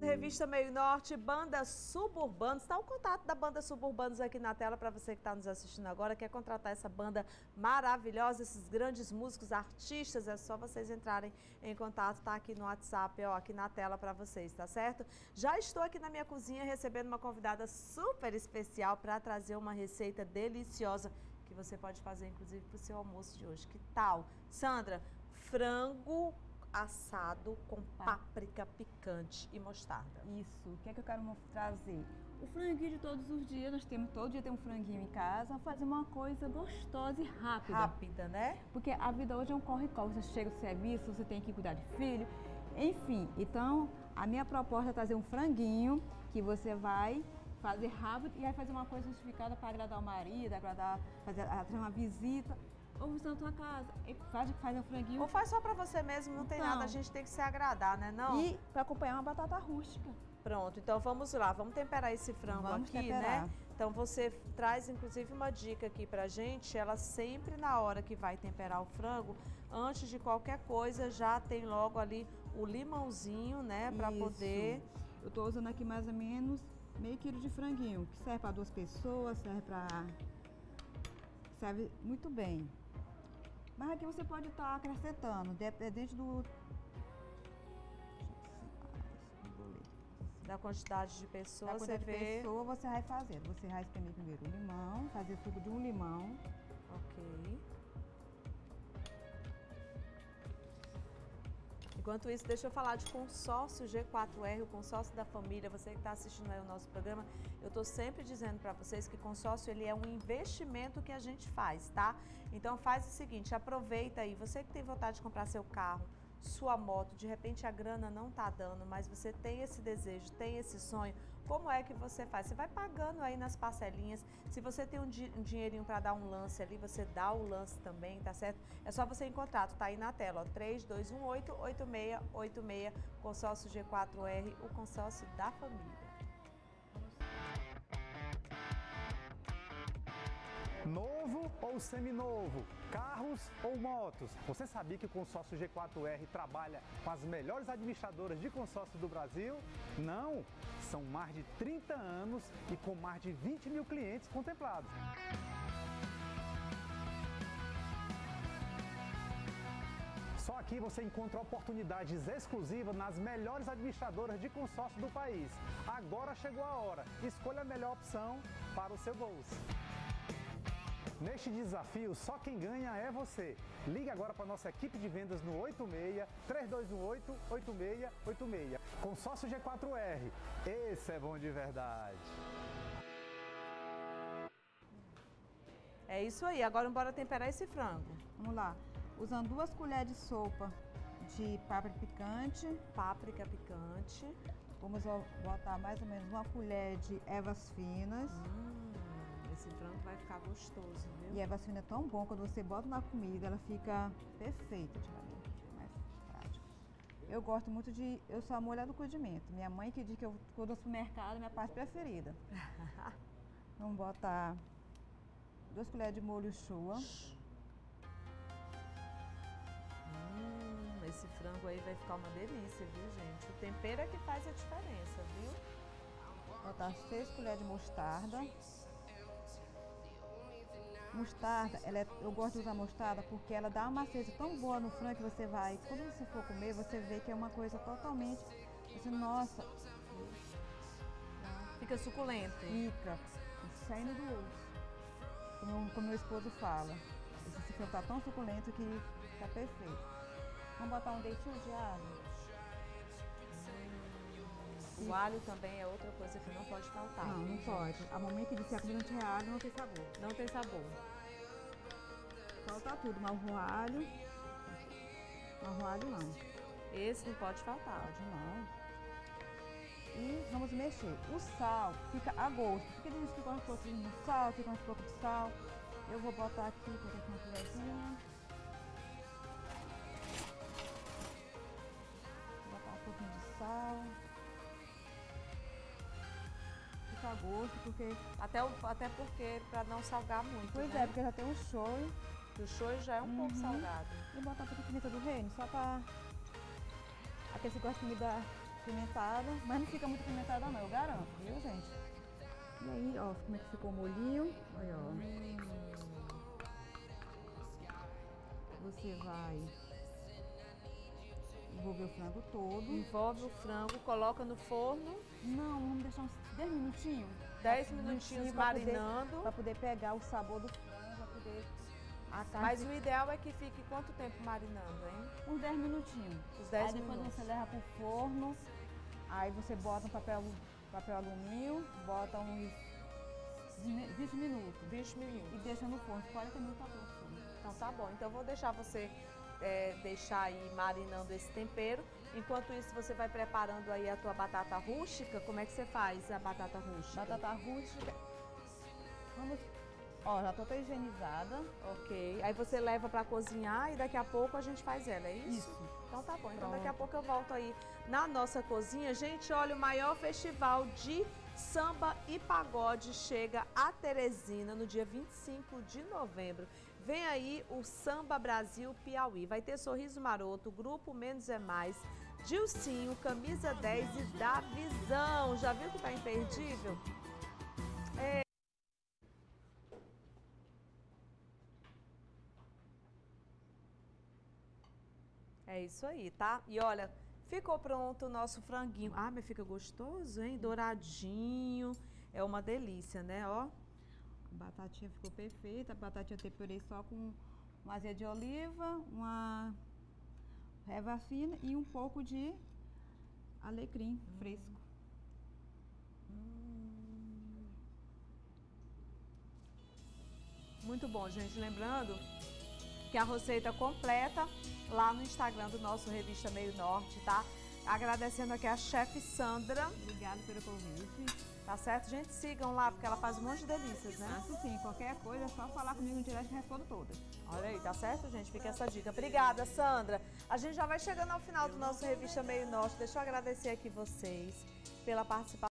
Revista Meio Norte, Banda Suburbanos. Está o contato da Banda Suburbanos aqui na tela para você que está nos assistindo agora. Quer contratar essa banda maravilhosa, esses grandes músicos, artistas, é só vocês entrarem em contato. Está aqui no WhatsApp, ó, aqui na tela para vocês, tá certo? Já estou aqui na minha cozinha recebendo uma convidada super especial para trazer uma receita deliciosa que você pode fazer, inclusive, para o seu almoço de hoje. Que tal? Sandra, frango assado com páprica picante e mostarda. Isso, o que é que eu quero trazer? O franguinho de todos os dias, nós temos, todo dia tem um franguinho em casa, vamos fazer uma coisa gostosa e rápida. Rápida, né? Porque a vida hoje é um corre-corre, você chega do serviço, você tem que cuidar de filho, enfim. Então, a minha proposta é trazer um franguinho que você vai fazer rápido e vai fazer uma coisa justificada para agradar o marido, fazer uma visita. Ou você na tua casa, faz um franguinho. Ou faz só pra você mesmo, não tem nada, a gente tem que se agradar, né não? E para acompanhar uma batata rústica. Pronto, então vamos lá, vamos temperar esse frango né? Então você traz inclusive uma dica aqui pra gente, ela sempre na hora que vai temperar o frango, antes de qualquer coisa, já tem logo ali o limãozinho, né, pra poder... Eu tô usando aqui mais ou menos meio quilo de franguinho, que serve para 2 pessoas, serve muito bem. Mas aqui você pode estar acrescentando, dependente da quantidade de pessoas, você vai fazendo. Você vai espremer primeiro o limão, fazer suco de um limão. Ok. Enquanto isso, deixa eu falar de consórcio G4R, o consórcio da família. Você que está assistindo aí o nosso programa, eu estou sempre dizendo para vocês que consórcio ele é um investimento que a gente faz, tá? Então faz o seguinte, aproveita aí, você que tem vontade de comprar seu carro, sua moto, de repente a grana não tá dando, mas você tem esse desejo, tem esse sonho, como é que você faz? Você vai pagando aí nas parcelinhas, se você tem um dinheirinho para dar um lance ali, você dá o lance também, tá certo? É só você encontrar, tá aí na tela, ó, 3218-8686, consórcio G4R, o consórcio da família. Novo ou seminovo? Carros ou motos? Você sabia que o consórcio G4R trabalha com as melhores administradoras de consórcio do Brasil? Não! São mais de 30 anos e com mais de 20 mil clientes contemplados. Só aqui você encontra oportunidades exclusivas nas melhores administradoras de consórcio do país. Agora chegou a hora. Escolha a melhor opção para o seu bolso. Neste desafio, só quem ganha é você. Ligue agora para a nossa equipe de vendas no 86-3218-8686. Consórcio G4R. Esse é bom de verdade. É isso aí. Agora bora temperar esse frango. Vamos lá. Usando 2 colheres de sopa de páprica picante. Páprica picante. Vamos botar mais ou menos 1 colher de ervas finas. Esse frango vai ficar gostoso, viu? E a ervas finas é tão bom, quando você bota na comida, ela fica perfeita, mais prática. Eu gosto muito eu sou a mulher do condimento. Minha mãe que diz que eu vou no supermercado, minha parte preferida. Vamos botar 2 colheres de molho shoa. Esse frango aí vai ficar uma delícia, viu, gente? O tempero é que faz a diferença, viu? Vou botar 6 colheres de mostarda. Mostarda, eu gosto de usar mostarda porque ela dá uma macieza tão boa no frango que você vai, quando você for comer, você vê que é uma coisa totalmente, nossa. Fica suculento. Fica, saindo do osso. Como meu esposo fala, esse frango tá tão suculento que tá perfeito. Vamos botar um dentinho de alho. O alho também é outra coisa que não pode faltar. Não, não pode. A mamãe que disse que a comida não tinha alho não tem sabor. Não tem sabor. Falta tudo, mas o alho... Mas o alho não. Esse não pode faltar. Pode não. E vamos mexer. O sal fica a gosto. Porque tem gente que gosta um pouquinho de sal, que gosta um pouco de sal. Eu vou botar aqui, vou botar uma colherzinha. Vou botar um pouquinho de sal. A gosto, porque... Até porque, para não salgar muito, Pois né? é, porque já tem um shoyu. O shoyu já é um pouco salgado. E botar um pouquinho de pimenta do reino, só pra... Aquele que gosta de comida pimentada, mas não fica muito pimentada não, eu garanto, viu, gente? E aí, ó, como é que ficou o molhinho? Olha, ó. Você vai envolver o frango todo. Envolve o frango, coloca no forno. Não, vamos deixar uns 10 minutinhos. 10 minutinhos marinando. Para poder pegar o sabor do frango, para poder... Mas o ideal é que fique quanto tempo marinando, hein? Uns 10 minutinhos. Uns 10 aí depois minutos. você leva pro forno, aí você bota um papel alumínio, bota uns 20 minutos. 20 minutos. E deixa no forno, 40 minutos tá pronto. Então tá bom, então eu vou deixar você deixar aí marinando esse tempero. Enquanto isso, você vai preparando aí a tua batata rústica. Como é que você faz a batata rústica? Batata rústica, vamos... Ó, já tô toda higienizada. Ok. Aí você leva pra cozinhar e daqui a pouco a gente faz ela, é isso? Isso. Então tá bom. Então Pronto. daqui a pouco eu volto aí na nossa cozinha. Gente, olha, o maior festival de samba e pagode chega a Teresina no dia 25 de novembro. Vem aí o Samba Brasil Piauí. Vai ter Sorriso Maroto, Grupo Menos é Mais, Dilcinho, Camisa 10 e Da Visão. Já viu que tá imperdível? É isso aí, tá? E olha, ficou pronto o nosso franguinho. Ah, mas fica gostoso, hein? Douradinho. É uma delícia, né? Ó. A batatinha ficou perfeita. A batatinha eu temperei só com uma azeite de oliva, uma erva fina e um pouco de alecrim fresco. Muito bom, gente. Lembrando que a receita completa lá no Instagram do nosso Revista Meio Norte, tá? Agradecendo aqui a chefe Sandra. Obrigada pelo convite. Tá certo? Gente, sigam lá, porque ela faz um monte de delícias, né? Faço sim, qualquer coisa é só falar comigo no direct que eu respondo todas. Olha aí, tá certo, gente? Fica essa dica. Obrigada, Sandra. A gente já vai chegando ao final do nosso Revista Meio Norte. Deixa eu agradecer aqui vocês pela participação.